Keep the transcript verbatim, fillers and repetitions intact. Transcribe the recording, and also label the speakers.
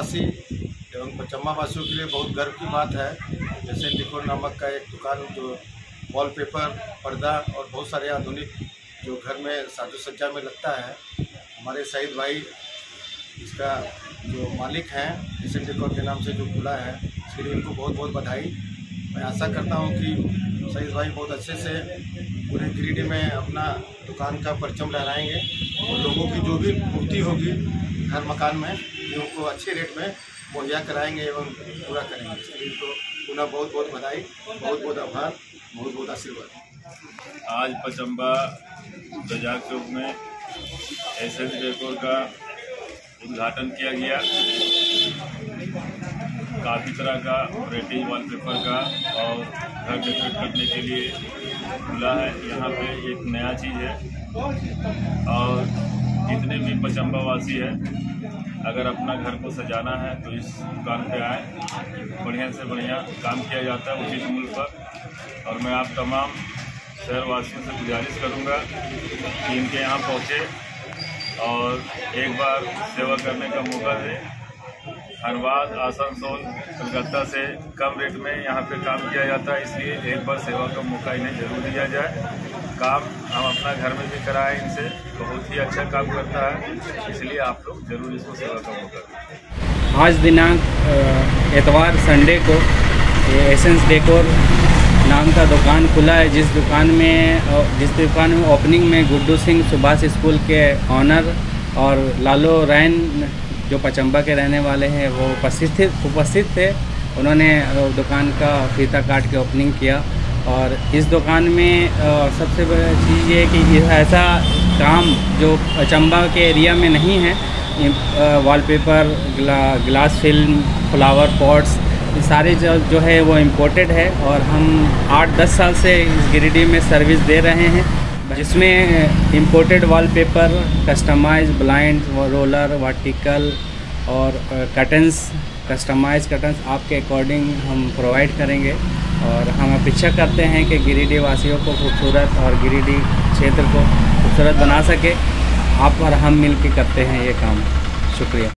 Speaker 1: वासी एवं पचम्मा वासियों के लिए बहुत गर्व की बात है। जैसे डेकोर नामक का एक दुकान जो वॉलपेपर, पर्दा और बहुत सारे आधुनिक जो घर में साजो सज्जा में लगता है, हमारे शहीद भाई इसका जो मालिक हैं एस एन डेकोर के नाम से जो खुला है, इसके लिए उनको बहुत बहुत बधाई। मैं आशा करता हूं कि शहीद भाई बहुत अच्छे से पूरे गिरिडीह में अपना दुकान का परचम लहराएंगे और लोगों की जो भी पूर्ति होगी घर मकान में ये उनको अच्छे रेट में मुहैया कराएंगे एवं पूरा करेंगे। इसके लिए इनको पुनः बहुत बहुत बधाई, बहुत बहुत आभार, बहुत बहुत आशीर्वाद।
Speaker 2: आज पचम्बा बाजार चौक में एस एन डेकोर का उद्घाटन किया गया। काफ़ी तरह का वैराइटी वॉलपेपर का और घर डेकोरेट करने के लिए खुला है। यहाँ पे एक नया चीज़ है और जितने भी पचम्बा वासी है, अगर अपना घर को सजाना है तो इस दुकान पे आए। बढ़िया से बढ़िया काम किया जाता है उचित मूल्य पर। और मैं आप तमाम शहरवासियों से गुजारिश करूँगा कि इनके यहाँ पहुँचे और एक बार सेवा करने का मौका दें। धनबाद, आसनसोल, कलकत्ता से कम रेट में यहाँ पे काम किया जाता है, इसलिए एक बार सेवा का मौका इन्हें जरूर दिया जाए। काम हम अपना घर में भी कराएं इनसे, बहुत ही अच्छा काम करता है, इसलिए आप लोग जरूर इसको सेवा का मौका दें।
Speaker 3: आज दिनांक एतवार संडे को एस एन डेकोर नाम का दुकान खुला है, जिस दुकान में जिस दुकान में ओपनिंग में गुड्डू सिंह सुभाष स्कूल के ऑनर और लालो रैन जो पचम्बा के रहने वाले हैं वो उपस्थित उपस्थित थे। उन्होंने दुकान का फीता काट के ओपनिंग किया। और इस दुकान में सबसे बड़ी चीज़ ये है कि ऐसा काम जो पचम्बा के एरिया में नहीं है, वॉलपेपर, ग्ला, ग्लास फिल्म, फ्लावर पॉट्स, ये सारे जो जो है वो इम्पोर्टेड है। और हम आठ दस साल से इस गिरिडीह में सर्विस दे रहे हैं, जिसमें imported wallpaper, customise blind, roller, vertical और कर्टन्स, कस्टमाइज कर्टन्स आपके अकॉर्डिंग हम प्रोवाइड करेंगे। और हम अपेक्षा करते हैं कि गिरिडीह वासियों को खूबसूरत और गिरिडीह क्षेत्र को खूबसूरत बना सके। आप और हम मिल के करते हैं ये काम। शुक्रिया।